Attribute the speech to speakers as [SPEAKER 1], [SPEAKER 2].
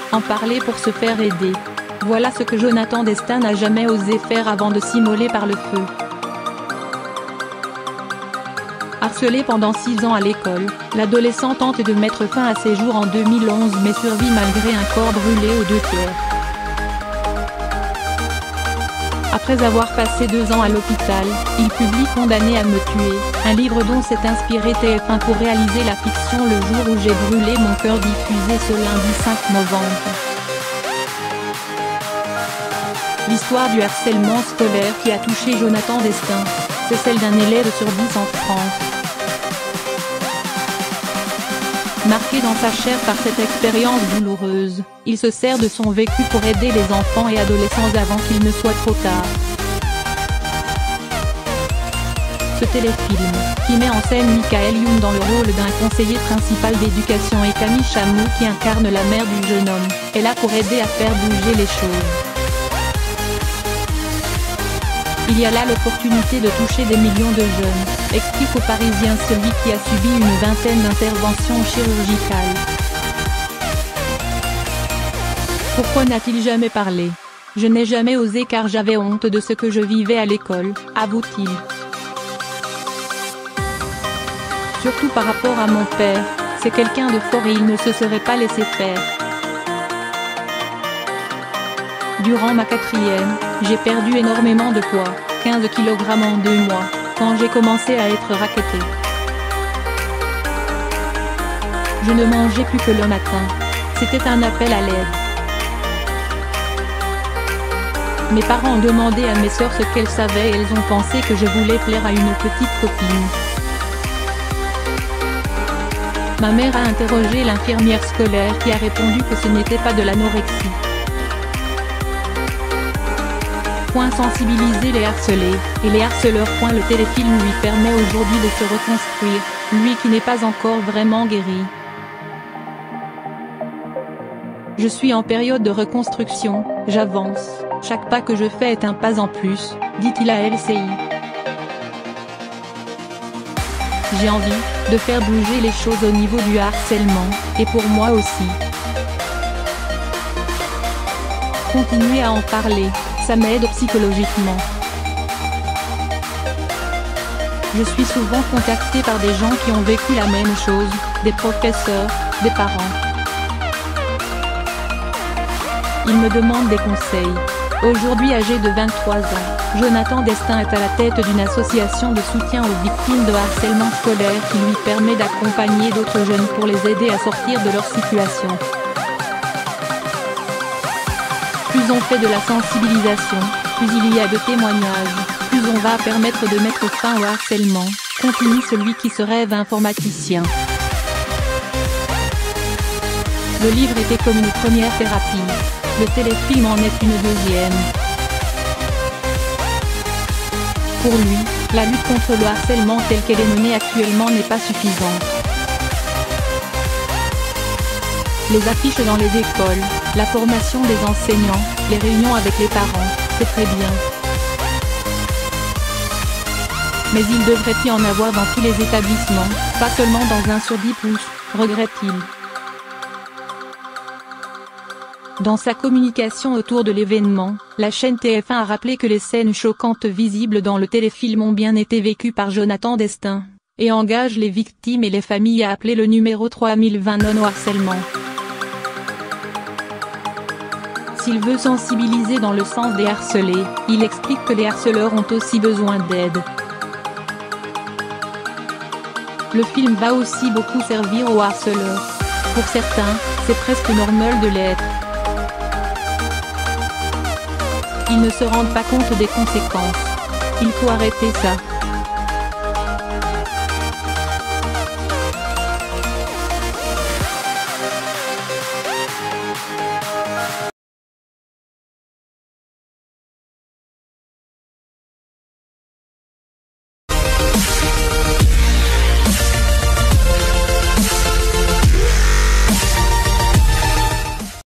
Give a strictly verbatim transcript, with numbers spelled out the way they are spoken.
[SPEAKER 1] En parler pour se faire aider. Voilà ce que Jonathan Destin n'a jamais osé faire avant de s'immoler par le feu. Harcelé pendant six ans à l'école, l'adolescent tente de mettre fin à ses jours en deux mille onze mais survit malgré un corps brûlé aux deux tiers. Après avoir passé deux ans à l'hôpital, il publie Condamné à me tuer, un livre dont s'est inspiré T F un pour réaliser la fiction Le jour où j'ai brûlé mon cœur, diffusé ce lundi cinq novembre. L'histoire du harcèlement scolaire qui a touché Jonathan Destin, c'est celle d'un élève sur dix en France. Marqué dans sa chair par cette expérience douloureuse, il se sert de son vécu pour aider les enfants et adolescents avant qu'il ne soit trop tard. Ce téléfilm, qui met en scène Michael Youn dans le rôle d'un conseiller principal d'éducation et Camille Chamou qui incarne la mère du jeune homme, est là pour aider à faire bouger les choses. Il y a là l'opportunité de toucher des millions de jeunes, explique aux Parisiens celui qui a subi une vingtaine d'interventions chirurgicales. Pourquoi n'a-t-il jamais parlé? Je n'ai jamais osé car j'avais honte de ce que je vivais à l'école, avoue-t-il. Surtout par rapport à mon père, c'est quelqu'un de fort et il ne se serait pas laissé faire. Durant ma quatrième, j'ai perdu énormément de poids, quinze kilogrammes en deux mois, quand j'ai commencé à être racketté. Je ne mangeais plus que le matin. C'était un appel à l'aide. Mes parents ont demandé à mes sœurs ce qu'elles savaient et elles ont pensé que je voulais plaire à une petite copine. Ma mère a interrogé l'infirmière scolaire qui a répondu que ce n'était pas de l'anorexie. Point sensibiliser les harcelés, et les harceleurs. Point le téléfilm lui permet aujourd'hui de se reconstruire, lui qui n'est pas encore vraiment guéri. Je suis en période de reconstruction, j'avance, chaque pas que je fais est un pas en plus, dit-il à L C I. J'ai envie de faire bouger les choses au niveau du harcèlement, et pour moi aussi. Continuer à en parler, ça m'aide psychologiquement. Je suis souvent contactée par des gens qui ont vécu la même chose, des professeurs, des parents. Ils me demandent des conseils. Aujourd'hui âgé de vingt-trois ans, Jonathan Destin est à la tête d'une association de soutien aux victimes de harcèlement scolaire qui lui permet d'accompagner d'autres jeunes pour les aider à sortir de leur situation. Plus on fait de la sensibilisation, plus il y a de témoignages, plus on va permettre de mettre fin au harcèlement, continue celui qui se rêve informaticien. Le livre était comme une première thérapie, le téléfilm en est une deuxième. Pour lui, la lutte contre le harcèlement telle qu'elle est menée actuellement n'est pas suffisante. Les affiches dans les écoles, la formation des enseignants, les réunions avec les parents, c'est très bien. Mais il devrait y en avoir dans tous les établissements, pas seulement dans un sur dix pouces, regrette-t-il. Dans sa communication autour de l'événement, la chaîne T F un a rappelé que les scènes choquantes visibles dans le téléfilm ont bien été vécues par Jonathan Destin, et engage les victimes et les familles à appeler le numéro trois mille vingt non au harcèlement. S'il veut sensibiliser dans le sens des harcelés, il explique que les harceleurs ont aussi besoin d'aide. Le film va aussi beaucoup servir aux harceleurs. Pour certains, c'est presque normal de l'être. Ils ne se rendent pas compte des conséquences. Il faut arrêter ça.